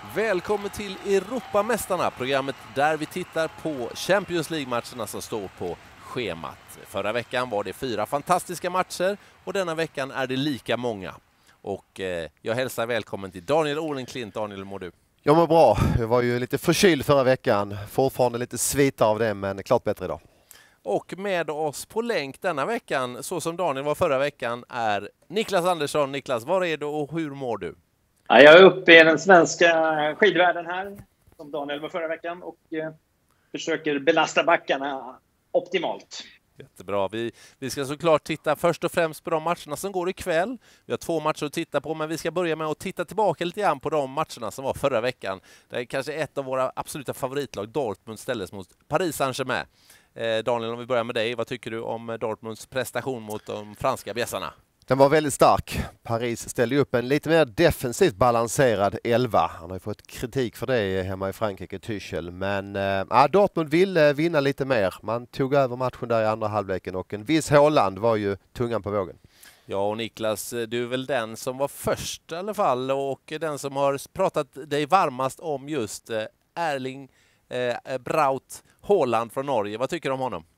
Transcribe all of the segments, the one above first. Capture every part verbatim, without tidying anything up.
Välkommen till Europamästarna, programmet där vi tittar på Champions League-matcherna som står på schemat. Förra veckan var det fyra fantastiska matcher och denna veckan är det lika många. Och eh, jag hälsar välkommen till Daniel Olenklint. Daniel, hur mår du? Jag mår bra. Jag var ju lite förkyld förra veckan. Fortfarande lite svita av det, men klart bättre idag. Och med oss på länk denna veckan, så som Daniel var förra veckan, är Niklas Andersson. Niklas, var är du och hur mår du? Ja, jag är uppe i den svenska skidvärlden här, som Daniel var förra veckan, och eh, försöker belasta backarna optimalt. Jättebra. Vi, vi ska såklart titta först och främst på de matcherna som går ikväll. Vi har två matcher att titta på, men vi ska börja med att titta tillbaka lite grann på de matcherna som var förra veckan. Det är kanske ett av våra absoluta favoritlag, Dortmund, ställdes mot Paris Saint-Germain. Eh, Daniel, om vi börjar med dig, vad tycker du om Dortmunds prestation mot de franska bjässarna? Den var väldigt stark. Paris ställde upp en lite mer defensivt balanserad elva. Han har ju fått kritik för det hemma i Frankrike, Tuchel. Men äh, Dortmund ville vinna lite mer. Man tog över matchen där i andra halvleken och en viss Haaland var ju tungan på vågen. Ja, och Niklas, du är väl den som var först i alla fall och den som har pratat dig varmast om just eh, Erling eh, Braut Haaland från Norge. Vad tycker du om honom?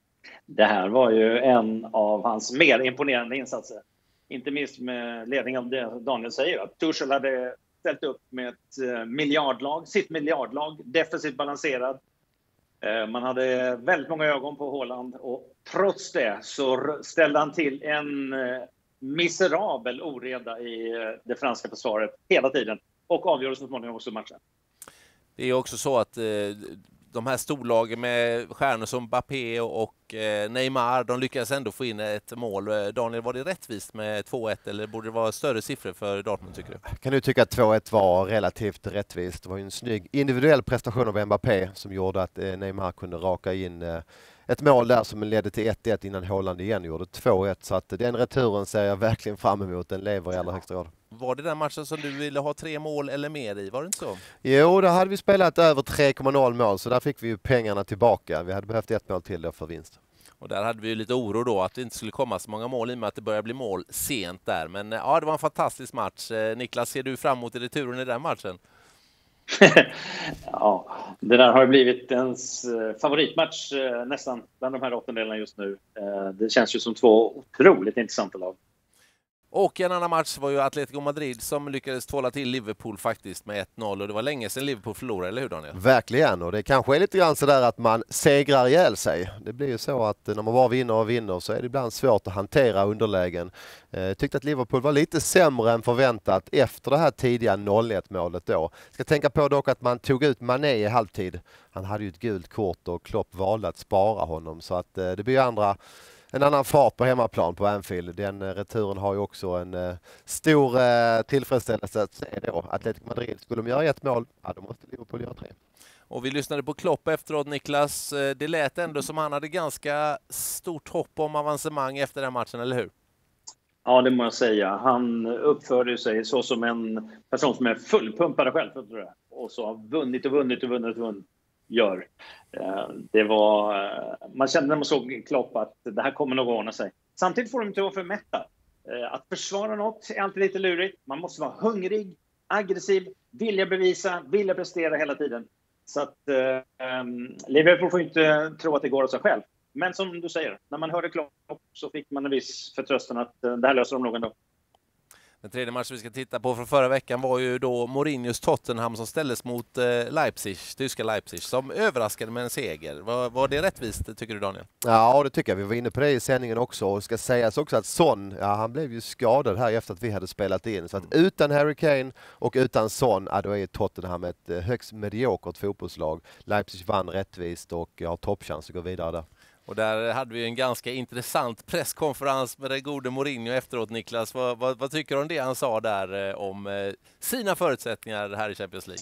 Det här var ju en av hans mer imponerande insatser. Inte minst med ledning av det Daniel säger. Att Tuchel hade ställt upp med ett miljardlag, sitt miljardlag, defensivt balanserad. Man hade väldigt många ögon på Haaland och trots det så ställde han till en miserabel oreda i det franska försvaret hela tiden. Och avgjorde så småningom också matchen. Det är också så att de här storlagen med stjärnor som Mbappé och eh, Neymar, de lyckades ändå få in ett mål. Daniel, var det rättvist med två ett eller borde det vara större siffror för Dortmund, tycker du? Kan du tycka att två ett var relativt rättvist? Det var ju en snygg individuell prestation av Mbappé som gjorde att eh, Neymar kunde raka in eh, ett mål där som ledde till ett ett innan Haaland igen gjorde två ett. Så att den returen ser jag verkligen fram emot. Den lever i allra högsta grad. Var det den matchen som du ville ha tre mål eller mer i? Var det inte så? Jo, då hade vi spelat över tre komma noll mål så där fick vi ju pengarna tillbaka. Vi hade behövt ett mål till då för vinst. Och där hade vi ju lite oro då att det inte skulle komma så många mål i och med att det börjar bli mål sent där. Men ja, det var en fantastisk match. Niklas, ser du fram emot i returen i den matchen? Ja, det där har blivit ens favoritmatch nästan bland de här åttondelarna just nu. Det känns ju som två otroligt intressanta lag. Och en annan match var ju Atletico Madrid som lyckades tvåla till Liverpool faktiskt med ett noll. Och det var länge sedan Liverpool förlorade, eller hur Daniel? Verkligen, och det kanske är lite grann sådär att man segrar ihjäl sig. Det blir ju så att när man bara vinner och vinner så är det ibland svårt att hantera underlägen. Jag tyckte att Liverpool var lite sämre än förväntat efter det här tidiga noll ett målet då. Ska tänka på dock att man tog ut Mané i halvtid. Han hade ju ett gult kort och Klopp valde att spara honom så att det blir andra... En annan fart på hemmaplan på Anfield. Den returen har ju också en uh, stor uh, tillfredsställelse att se då. Atletico Madrid, skulle de göra ett mål, ja, då måste Liverpool göra tre. Och vi lyssnade på Klopp efteråt, Niklas. Det lät ändå som han hade ganska stort hopp om avancemang efter den matchen, eller hur? Ja, det må jag säga. Han uppförde sig så som en person som är fullpumpad själv, tror jag. Och så har vunnit och vunnit och vunnit och vunnit. Gör. Det var, man kände när man såg Klopp att det här kommer nog att ordna sig. Samtidigt får de inte vara för mätta. Att försvara något är alltid lite lurigt. Man måste vara hungrig, aggressiv, vilja bevisa, vilja prestera hela tiden. Så att um, Liverpool får inte tro att det går av sig själv. Men som du säger, när man hörde Klopp så fick man en viss förtröstan att uh, det här löser de nog ändå. Den tredje matchen vi ska titta på från förra veckan var ju då Mourinhos Tottenham som ställdes mot eh, Leipzig, tyska Leipzig, som överraskade med en seger. Var, var det rättvist, tycker du Daniel? Ja, det tycker jag. Vi var inne på det i sändningen också. Och ska sägas också att Son, ja, han blev ju skadad här efter att vi hade spelat in. Så att utan Harry Kane och utan Son, ja, då är Tottenham ett högst mediokert fotbollslag. Leipzig vann rättvist och har toppchans att gå vidare där. Och där hade vi en ganska intressant presskonferens med den gode Mourinho efteråt, Niklas. Vad, vad, vad tycker du om det han sa där om eh, sina förutsättningar här i Champions League?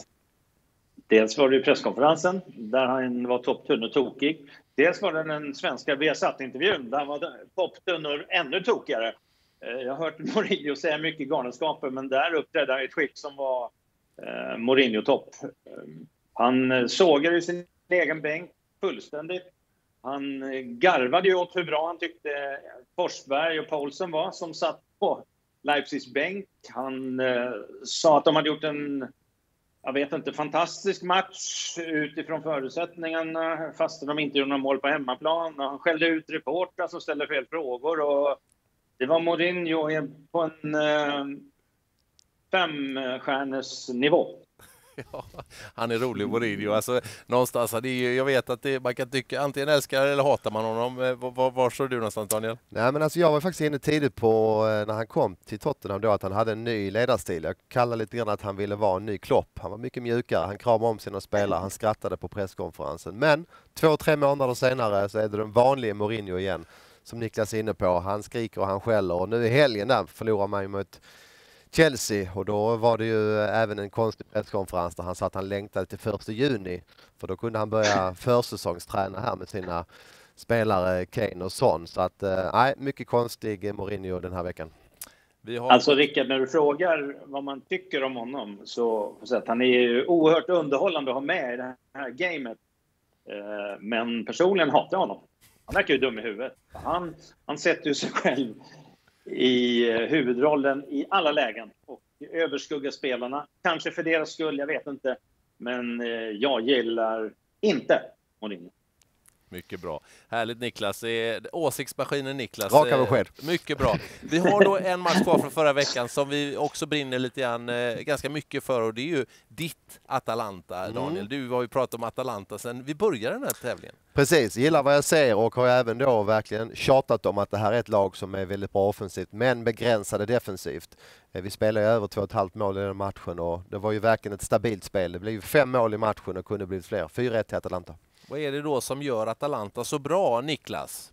Dels var det ju presskonferensen där han var topptunn och tokig. Dels var det den svenska Viasat-intervjun där han var topptunn och ännu tokigare. Jag har hört Mourinho säga mycket galenskaper, men där uppträdde han i ett skick som var eh, Mourinho-topp. Han sågade i sin egen bänk fullständigt. Han garvade ju åt hur bra han tyckte Forsberg och Paulsen var som satt på Leipzigs bänk. Han eh, sa att de hade gjort en jag vet inte, fantastisk match utifrån förutsättningarna, fast de inte gjorde några mål på hemmaplan. Han skällde ut reportrar som ställde fel frågor, och det var Mourinho på en eh, femstjärners nivå. Ja, han är rolig, Mourinho. Alltså, någonstans, det är ju, jag vet att det, man kan tycka antingen älskar eller hatar man honom. Var, var, var står du någonstans, Daniel? Nej, men alltså jag var faktiskt inne tidigt på när han kom till Tottenham då att han hade en ny ledarstil. Jag kallar lite grann att han ville vara en ny Klopp. Han var mycket mjukare, han kramade om sina spelare, han skrattade på presskonferensen. Men två, tre månader senare så är det den vanliga Mourinho igen, som Niklas är inne på. Han skriker och han skäller, och nu i helgen där förlorar man ju mot Chelsea, och då var det ju även en konstig presskonferens där han sa att han längtade till första juni, för då kunde han börja försäsongsträna här med sina spelare Kane och Son. Så att, nej, mycket konstig Mourinho den här veckan. Vi har... Alltså Rickard, när du frågar vad man tycker om honom, så, så att han är ju oerhört underhållande att ha med i det här gamet. Men personligen hatar jag honom. Han verkar ju dum i huvudet. Han, han sätter ju sig själv i huvudrollen i alla lägen och överskuggar spelarna. Kanske för deras skull, jag vet inte. Men jag gillar inte Mourinho. Mycket bra. Härligt, Niklas. Åsiktsmaskinen Niklas. Raka besked. Mycket bra. Vi har då en match kvar från förra veckan som vi också brinner lite grann, ganska mycket för, och det är ju ditt Atalanta, Daniel. Mm. Du har ju pratat om Atalanta sen vi började den här tävlingen. Precis, gillar vad jag ser och har även då verkligen tjatat om att det här är ett lag som är väldigt bra offensivt men begränsade defensivt. Vi spelar ju över två och ett halvt mål i den matchen, och det var ju verkligen ett stabilt spel. Det blev ju fem mål i matchen och kunde blivit fler. fyra ett till Atalanta. Vad är det då som gör Atalanta så bra, Niklas?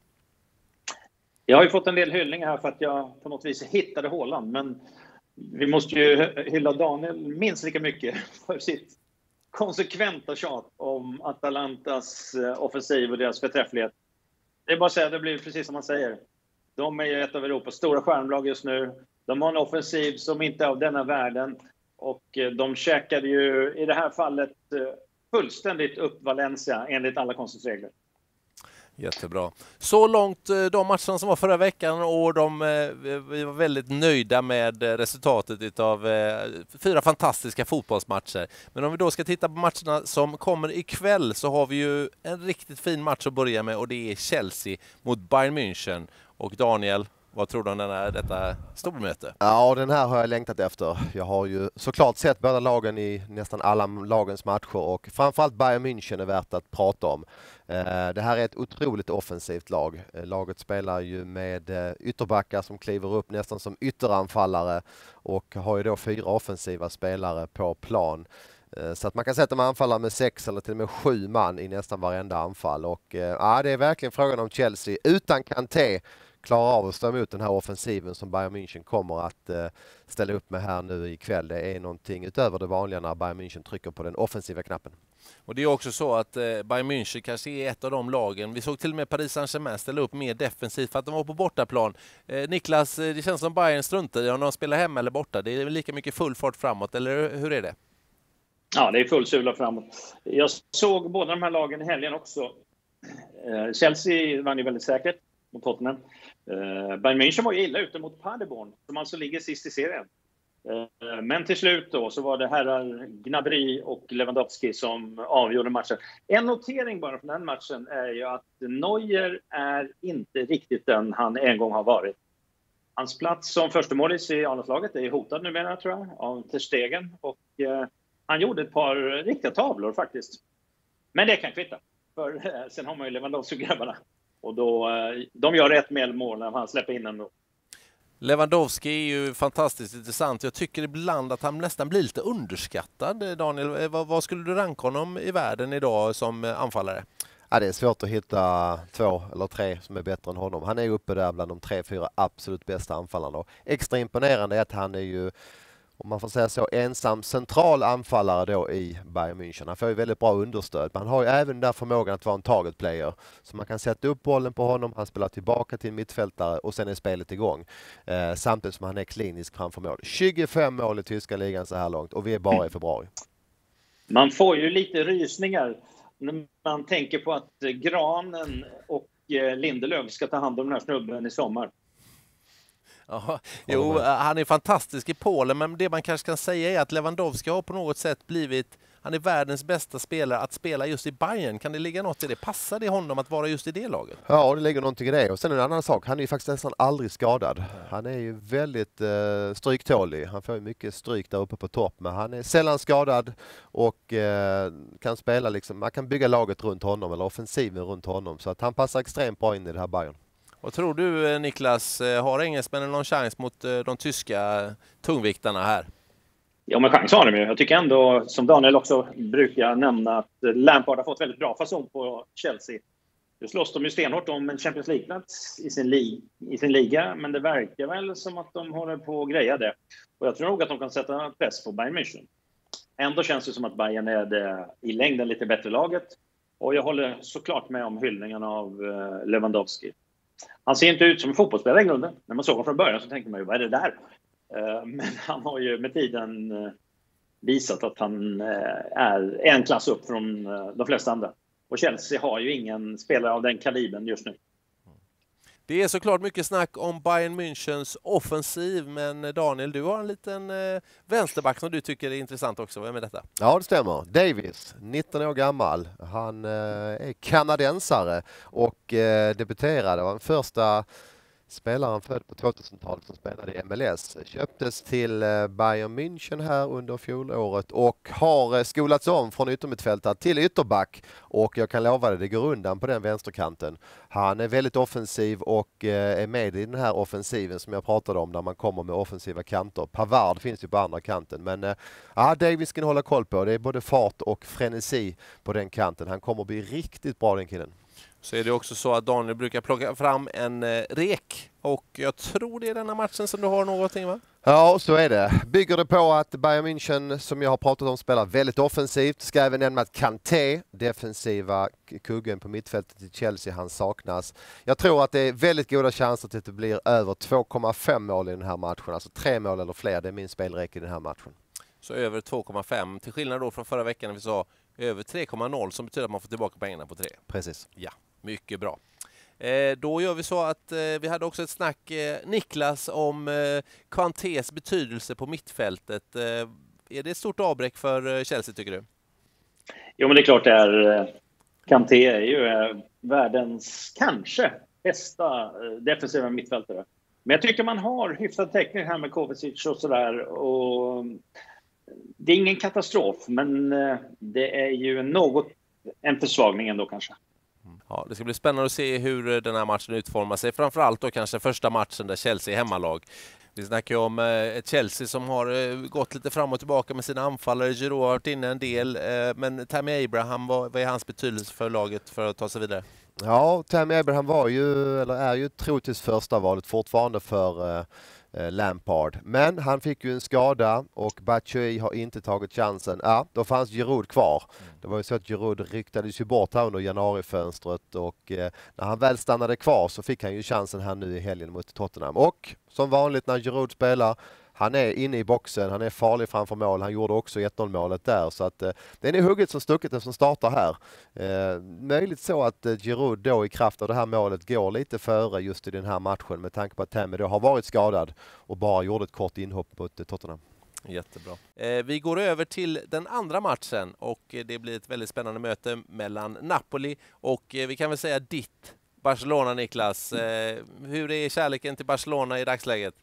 Jag har ju fått en del hyllningar här för att jag på något vis hittade hålan, men vi måste ju hylla Daniel minst lika mycket för sitt konsekventa tjat om Atalantas offensiv och deras förträfflighet. Det är bara att säga, det blir precis som man säger. De är ju ett av Europas stora stjärnlag just nu. De har en offensiv som inte är av denna världen, och de käkade ju i det här fallet fullständigt upp Valencia enligt alla konstens regler. Jättebra. Så långt de matcherna som var förra veckan, och de, vi var väldigt nöjda med resultatet av fyra fantastiska fotbollsmatcher. Men om vi då ska titta på matcherna som kommer ikväll, så har vi ju en riktigt fin match att börja med, och det är Chelsea mot Bayern München. Och Daniel, vad tror du om den här, detta stormöte? Ja, den här har jag längtat efter. Jag har ju såklart sett båda lagen i nästan alla lagens matcher, och framförallt Bayern München är värt att prata om. Det här är ett otroligt offensivt lag. Laget spelar ju med ytterbackar som kliver upp nästan som ytteranfallare, och har ju då fyra offensiva spelare på plan. Så att man kan säga att de anfaller med sex eller till och med sju man i nästan varenda anfall. Och ja, det är verkligen frågan om Chelsea utan Kanté klarar av att stå emot den här offensiven som Bayern München kommer att uh, ställa upp med här nu ikväll. Det är någonting utöver det vanliga när Bayern München trycker på den offensiva knappen. Och det är också så att uh, Bayern München kanske är ett av de lagen. Vi såg till och med Paris Saint-Germain ställa upp mer defensivt för att de var på bortaplan. Uh, Niklas, det känns som Bayern struntar i om de spelar hemma eller borta. Det är lika mycket full fart framåt, eller hur är det? Ja, det är full sula framåt. Jag såg båda de här lagen i helgen också. Uh, Chelsea vann ju väldigt säkert mot Tottenham. Uh, Bayern München var ju illa ute mot Paderborn, som alltså ligger sist i serien. Uh, men till slut då så var det herrar Gnabry och Lewandowski som avgjorde matchen. En notering bara från den matchen är ju att Neuer är inte riktigt den han en gång har varit. Hans plats som första målis i A-landslaget är hotad numera, tror jag, av Ter Stegen. Och uh, han gjorde ett par riktiga tavlor faktiskt. Men det kan kvitta, för uh, sen har man ju Lewandowski-grabbarna. Och då, de gör rätt med mål när han släpper in den då. Lewandowski är ju fantastiskt intressant. Jag tycker ibland att han nästan blir lite underskattad. Daniel, vad, vad skulle du ranka honom i världen idag som anfallare? Ja, det är svårt att hitta två eller tre som är bättre än honom. Han är uppe där bland de tre, fyra absolut bästa anfallarna. Extra imponerande är att han är ju, om man får säga så, ensam central anfallare då i Bayern München. Han får ju väldigt bra understöd. Man har ju även där förmågan att vara en target player. Så man kan sätta upp bollen på honom, han spelar tillbaka till en mittfältare och sen är spelet igång. Eh, samtidigt som han är klinisk framför mål. tjugofem mål i tyska ligan så här långt, och vi är bara i februari. Man får ju lite rysningar när man tänker på att Granen och Lindelöf ska ta hand om den här snubben i sommar. Ja, jo, han är fantastisk i Polen, men det man kanske kan säga är att Lewandowski har på något sätt blivit, han är världens bästa spelare att spela just i Bayern. Kan det ligga något i det? Passar det honom att vara just i det laget? Ja, det ligger någonting i det. Och sen en annan sak, han är ju faktiskt nästan aldrig skadad. Han är ju väldigt eh, stryktålig. Han får ju mycket stryk där uppe på topp, men han är sällan skadad och eh, kan spela liksom, man kan bygga laget runt honom eller offensiven runt honom, så att han passar extremt bra in i det här Bayern. Vad tror du, Niklas, har engelsmännen någon chans mot de tyska tungviktarna här? Ja, men chans har de ju. Jag tycker ändå, som Daniel också brukar nämna, att Lampard har fått väldigt bra fason på Chelsea. Nu slåss de ju stenhårt om en Champions League-plats i sin, li- i sin liga, men det verkar väl som att de håller på att greja det. Och jag tror nog att de kan sätta press på Bayern München. Ändå känns det som att Bayern är det i längden lite bättre laget. Och jag håller såklart med om hyllningen av Lewandowski. Han ser inte ut som en fotbollsspelare i grunden. När man såg honom från början så tänkte man ju, vad är det där? Men han har ju med tiden visat att han är en klass upp från de flesta andra. Och Chelsea har ju ingen spelare av den kalibern just nu. Det är såklart mycket snack om Bayern Münchens offensiv, men Daniel, du har en liten eh, vänsterback som du tycker är intressant också. Vem är detta? Ja, det stämmer. Davis, nitton år gammal. Han eh, är kanadensare och eh, debuterade. Var den första spelaren född på tvåtusentalet som spelade i M L S. Köptes till Bayern München här under fjolåret och har skolats om från yttermittfältare till ytterback. Och jag kan lova dig, det går undan på den vänsterkanten. Han är väldigt offensiv och är med i den här offensiven som jag pratade om, där man kommer med offensiva kanter. Pavard finns ju på andra kanten, men ja, Davis ska ni hålla koll på. Det är både fart och frenesi på den kanten. Han kommer bli riktigt bra, den killen. Så är det också så att Daniel brukar plocka fram en eh, rek, och jag tror det är denna matchen som du har någonting, va? Ja, så är det. Bygger det på att Bayern München, som jag har pratat om, spelar väldigt offensivt. Ska även nämna att Kanté, defensiva kuggen på mittfältet i Chelsea, han saknas. Jag tror att det är väldigt goda chanser till att det blir över två komma fem mål i den här matchen. Alltså tre mål eller fler, det är min spelrek i den här matchen. Så över två komma fem, till skillnad då från förra veckan när vi sa över tre komma noll, som betyder att man får tillbaka pengarna på tre. Precis. Ja, mycket bra. Eh, då gör vi så att eh, vi hade också ett snack, eh, Niklas, om eh, Kantés betydelse på mittfältet. Eh, är det ett stort avbräck för eh, Chelsea, tycker du? Jo, men det är klart det är. Kanté är ju eh, världens kanske bästa eh, defensiva mittfältare. Men jag tycker man har hyfsad täckning här med Kovacic och sådär. Och det är ingen katastrof, men eh, det är ju något en försvagning ändå kanske. Ja, det ska bli spännande att se hur den här matchen utformar sig. Framförallt då kanske första matchen där Chelsea är hemmalag. Vi snackar ju om ett Chelsea som har gått lite fram och tillbaka med sina anfallare. Giroud har varit inne en del, men Tammy Abraham, vad är hans betydelse för laget för att ta sig vidare? Ja, Tammy Abraham var ju, eller är ju troligtvis första valet fortfarande för eh, Lampard. Men han fick ju en skada och Batshuayi har inte tagit chansen. Ja, då fanns Giroud kvar. Mm. Det var ju så att Giroud ryktades ju bort här under januarifönstret och eh, när han väl stannade kvar så fick han ju chansen här nu i helgen mot Tottenham. Och som vanligt när Giroud spelar, han är inne i boxen, han är farlig framför mål. Han gjorde också ett noll-målet där. Så att, eh, det är hugget som stucket den som startar här. Eh, möjligt så att eh, Giroud då i kraft av det här målet går lite före just i den här matchen med tanke på att Tammy då har varit skadad och bara gjorde ett kort inhopp mot eh, Tottenham. Jättebra. Eh, vi går över till den andra matchen och eh, det blir ett väldigt spännande möte mellan Napoli och eh, vi kan väl säga ditt Barcelona, Niklas. Eh, hur är kärleken till Barcelona i dagsläget?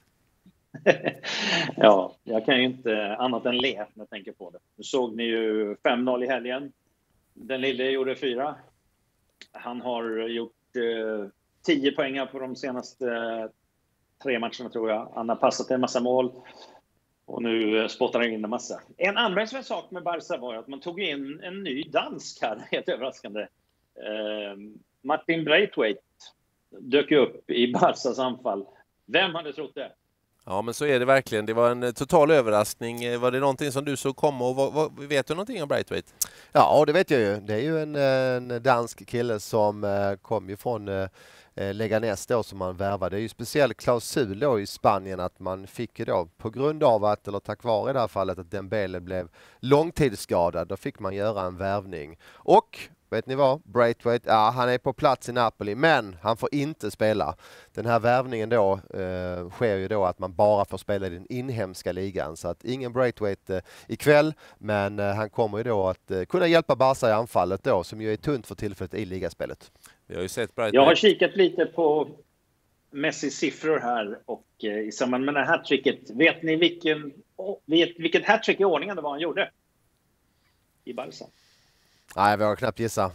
Ja, jag kan ju inte annat än le när jag tänker på det. Nu såg ni ju fem noll i helgen. Den lille gjorde fyra. Han har gjort eh, tio poäng på de senaste eh, tre matcherna, tror jag. Han har passat en massa mål. Och nu spottar han in en massa. En anmärkningsvärd sak med Barca var att man tog in en ny dansk här, helt överraskande. Eh, Martin Braithwaite dök upp i Barcas anfall. Vem hade trott det? Ja, men så är det verkligen. Det var en total överraskning. Var det någonting som du såg komma och vad, vad, vet du någonting om Braithwaite? Ja, det vet jag ju. Det är ju en, en dansk kille som eh, kom ju från eh, Leganes då, som man värvade. Det är ju speciell klausul då i Spanien att man fick ju då på grund av att, eller tack vare i det här fallet, att Dembele blev långtidsskadad. Då fick man göra en värvning. Och vet ni vad? Braithwaite, ja han är på plats i Napoli men han får inte spela. Den här värvningen då eh, sker ju då att man bara får spela i den inhemska ligan. Så att ingen Braithwaite eh, ikväll, men eh, han kommer ju då att eh, kunna hjälpa Barca i anfallet då, som ju är tunt för tillfället i ligaspelet. Vi har ju sett Braithwaite. Jag har kikat lite på Messis siffror här och eh, i samband med det här hattricket, vet ni vilken, oh, vet, vilket hattrick i ordningen det var han gjorde i Barca? Nej, jag vågar knappt gissa.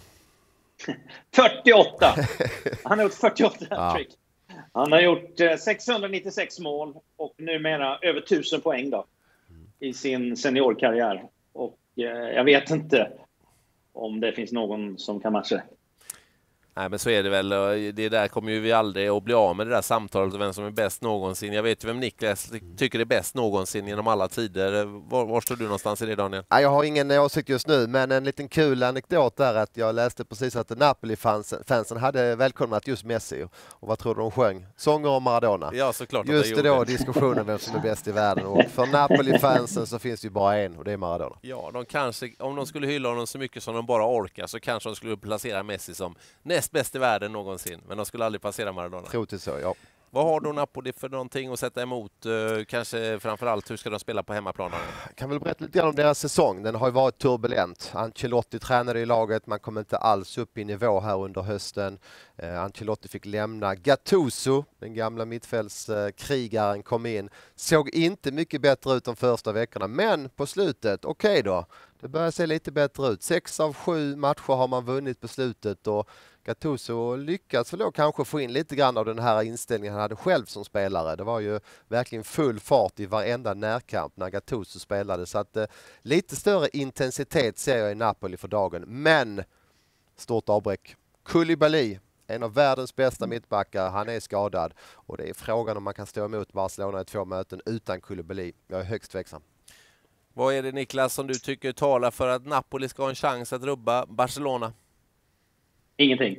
fyrtioåtta! Han har gjort fyrtioåtta Ja. hattrick. Han har gjort eh, sexhundranittiosex mål och numera över tusen poäng då i sin seniorkarriär. Och eh, jag vet inte om det finns någon som kan matcha. Nej, men så är det väl. Det där kommer ju vi aldrig att bli av med, det där samtalet om vem som är bäst någonsin. Jag vet ju vem Niklas tycker är bäst någonsin genom alla tider. Var, var står du någonstans i det, Daniel? Nej, jag har ingen åsikt just nu, men en liten kul anekdot där att jag läste precis att Napoli-fansen hade välkomnat just Messi. Och vad tror du de sjöng? Sånger om Maradona. Ja, såklart. Just det då, diskussionen vem som är bäst i världen. Och för Napoli-fansen så finns det ju bara en, och det är Maradona. Ja, de kanske, om de skulle hylla honom så mycket som de bara orkar, så kanske de skulle placera Messi som näst bäst i världen någonsin. Men de skulle aldrig passera Maradona. Tror till så, ja. Vad har då Napoli för någonting att sätta emot? Uh, kanske framförallt, hur ska de spela på hemmaplan? Jag kan väl berätta lite grann om deras säsong. Den har ju varit turbulent. Ancelotti tränade i laget, man kom inte alls upp i nivå här under hösten. Uh, Ancelotti fick lämna. Gattuso, den gamla mittfältskrigaren, kom in. Såg inte mycket bättre ut de första veckorna, men på slutet, okej okay då. Det börjar se lite bättre ut. Sex av sju matcher har man vunnit på slutet och Gattuso lyckats väl då kanske få in lite grann av den här inställningen han hade själv som spelare. Det var ju verkligen full fart i varenda närkamp när Gattuso spelade. Så att eh, lite större intensitet ser jag i Napoli för dagen. Men stort avbräck. Koulibaly, en av världens bästa mittbackar, han är skadad. Och det är frågan om man kan stå emot Barcelona i två möten utan Koulibaly. Jag är högst tveksam. Vad är det, Niklas, som du tycker talar för att Napoli ska ha en chans att rubba Barcelona? Ingenting.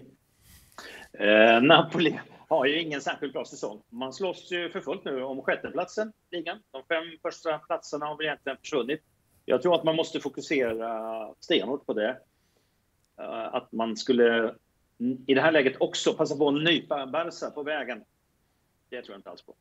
Eh, Napoli har ju ingen särskilt bra säsong. Man slåss ju för fullt nu om sjätteplatsen i ligan. De fem första platserna har väl egentligen försvunnit. Jag tror att man måste fokusera stenhårt på det. Eh, att man skulle i det här läget också passa på att nypa Barca på vägen. Det tror jag inte alls på.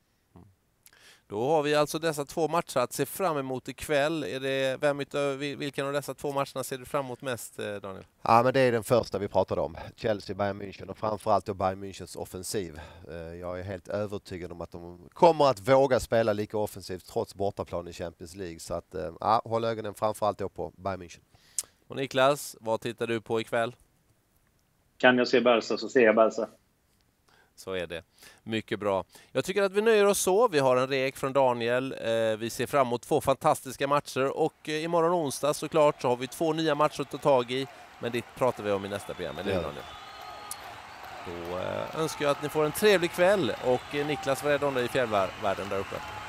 Då har vi alltså dessa två matcher att se fram emot ikväll. Är det, vem utav, vilken av dessa två matcherna ser du fram emot mest, Daniel? Ja, men det är den första vi pratade om. Chelsea, Bayern München och framförallt då Bayern Münchens offensiv. Jag är helt övertygad om att de kommer att våga spela lika offensivt trots bortaplan i Champions League. Så att, ja, håll ögonen framförallt då på Bayern München. Och Niklas, vad tittar du på ikväll? Kan jag se Barca så ser jag Barca. Så är det. Mycket bra. Jag tycker att vi nöjer oss så. Vi har en rek från Daniel. Vi ser fram emot två fantastiska matcher. Och imorgon onsdag såklart så har vi två nya matcher att ta tag i. Men det pratar vi om i nästa program. Eller ja. Daniel? Då önskar jag att ni får en trevlig kväll. Och Niklas, vad är det om dig i fjällvärlden där uppe?